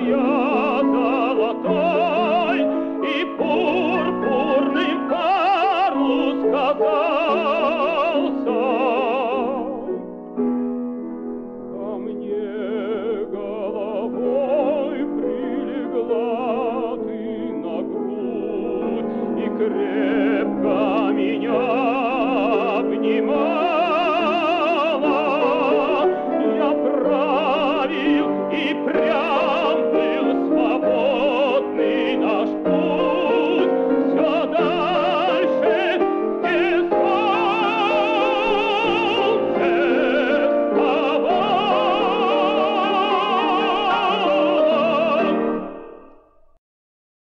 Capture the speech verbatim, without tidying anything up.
я золотой, и пурпурный парус казался. Ко мне головой прилегла ты на грудь и крепко меня обнимала. Я правил и прям